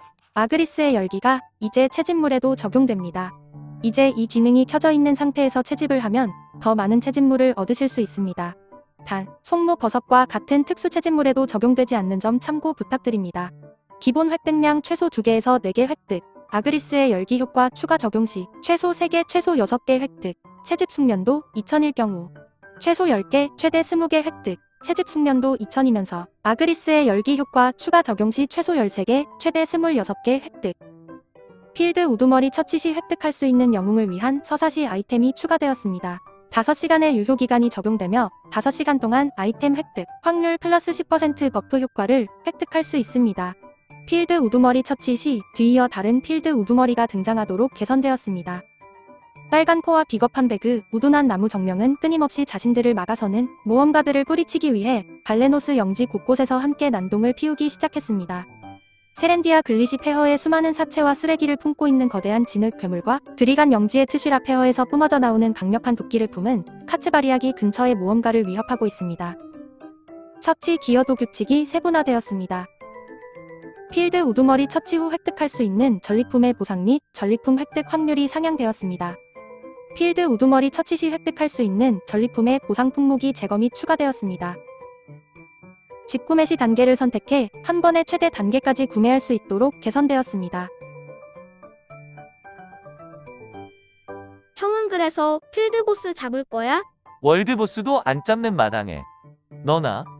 아그리스의 열기가 이제 채집물에도 적용됩니다. 이제 이 기능이 켜져 있는 상태에서 채집을 하면 더 많은 채집물을 얻으실 수 있습니다. 단, 송로버섯과 같은 특수 채집물에도 적용되지 않는 점 참고 부탁드립니다. 기본 획득량 최소 2개에서 4개 획득, 아그리스의 열기 효과 추가 적용 시 최소 3개, 최소 6개 획득, 채집 숙련도 2000일 경우 최소 10개, 최대 20개 획득, 채집 숙련도 2000이면서 아그리스의 열기 효과 추가 적용 시 최소 13개, 최대 26개 획득. 필드 우두머리 처치 시 획득할 수 있는 영웅을 위한 서사시 아이템이 추가되었습니다. 5시간의 유효기간이 적용되며 5시간 동안 아이템 획득, 확률 플러스 10% 버프 효과를 획득할 수 있습니다. 필드 우두머리 처치 시 뒤이어 다른 필드 우두머리가 등장하도록 개선되었습니다. 빨간 코와 비겁한 배그, 우둔한 나무 정령은 끊임없이 자신들을 막아서는 모험가들을 뿌리치기 위해 발레노스 영지 곳곳에서 함께 난동을 피우기 시작했습니다. 세렌디아 글리시 폐허의 수많은 사체와 쓰레기를 품고 있는 거대한 진흙 괴물과 드리간 영지의 트슈라 폐허에서 뿜어져 나오는 강력한 도끼를 품은 카츠바리아기 근처의 모험가를 위협하고 있습니다. 처치 기여도 규칙이 세분화되었습니다. 필드 우두머리 처치 후 획득할 수 있는 전리품의 보상 및 전리품 획득 확률이 상향되었습니다. 필드 우두머리 처치 시 획득할 수 있는 전리품의 보상 품목이 제거 및 추가되었습니다. 직구매 시 단계를 선택해 한 번에 최대 단계까지 구매할 수 있도록 개선되었습니다. 형은 그래서 필드보스 잡을 거야? 월드보스도 안 잡는 마당에 너나